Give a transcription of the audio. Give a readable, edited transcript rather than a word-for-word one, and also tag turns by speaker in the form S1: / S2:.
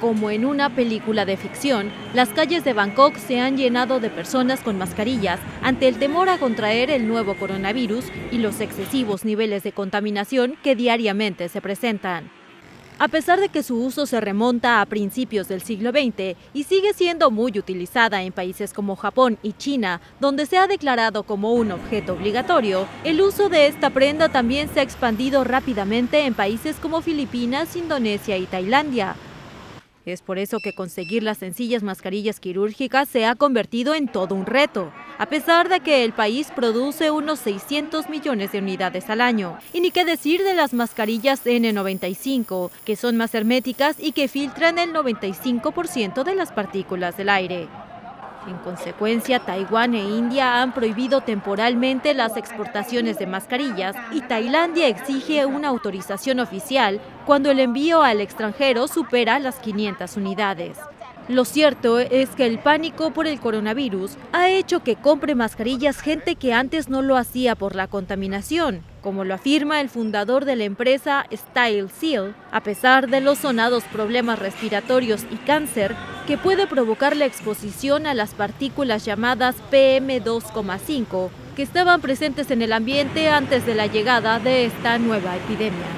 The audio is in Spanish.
S1: Como en una película de ficción, las calles de Bangkok se han llenado de personas con mascarillas ante el temor a contraer el nuevo coronavirus y los excesivos niveles de contaminación que diariamente se presentan. A pesar de que su uso se remonta a principios del siglo XX y sigue siendo muy utilizada en países como Japón y China, donde se ha declarado como un objeto obligatorio, el uso de esta prenda también se ha expandido rápidamente en países como Filipinas, Indonesia y Tailandia. Es por eso que conseguir las sencillas mascarillas quirúrgicas se ha convertido en todo un reto, a pesar de que el país produce unos 600 millones de unidades al año. Y ni qué decir de las mascarillas N95, que son más herméticas y que filtran el 95% de las partículas del aire. En consecuencia, Taiwán e India han prohibido temporalmente las exportaciones de mascarillas y Tailandia exige una autorización oficial cuando el envío al extranjero supera las 500 unidades. Lo cierto es que el pánico por el coronavirus ha hecho que compre mascarillas gente que antes no lo hacía por la contaminación, como lo afirma el fundador de la empresa StyleSeal, a pesar de los sonados problemas respiratorios y cáncer que puede provocar la exposición a las partículas llamadas PM2,5, que estaban presentes en el ambiente antes de la llegada de esta nueva epidemia.